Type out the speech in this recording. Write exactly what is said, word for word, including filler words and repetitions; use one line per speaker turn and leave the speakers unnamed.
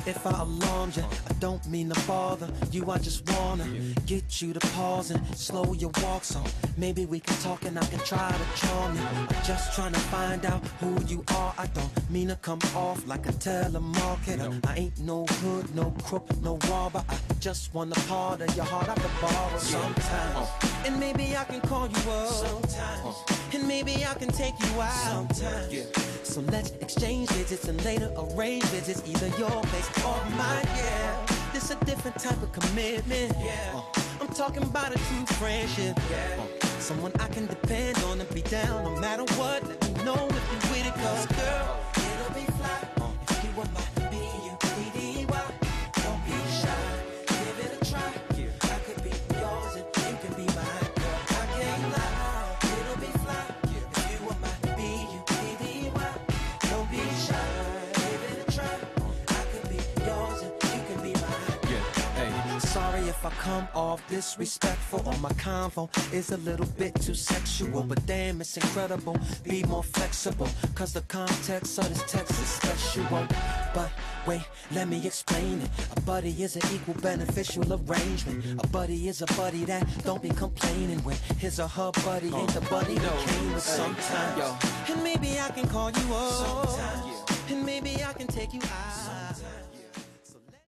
if I alarmed you. I don't mean to bother you, I just wanna get you to pause and slow your walk, so maybe we can talk and I can try to charm you. I'm just trying to find out who you are. I don't mean to come off like a telemarketer. I ain't no hood, no crook, no robber. I just want a part of your heart I could borrow sometimes. And maybe I can call you up sometimes. And maybe I can take you out sometimes. Yeah. So let's exchange visits and later arrange visits, either your place or mine, yeah. This a different type of commitment, yeah. uh, I'm talking about a true friendship, yeah. uh, Someone I can depend on and be down no matter what. Let me know if you with it, cause girl, it'll be fly uh, if you were my B U D D Y. Don't be shy, give it a try, yeah. I could be yours and you can be mine, girl, I can't lie. It'll be fly yeah. if you were my B U D D Y. Don't be shy, give it a try, I could be yours and you can be mine. Yeah, hey. Sorry if I come off disrespectful or my convo is a little bit too sexual, but damn, it's incredible. Be more flexible, cause the context of this text is special. But wait, let me explain it. A buddy is an equal beneficial arrangement. A buddy is a buddy that don't be complaining when his or her buddy ain't the buddy that came with sometimes. And maybe I can call you up, and maybe I can take you out.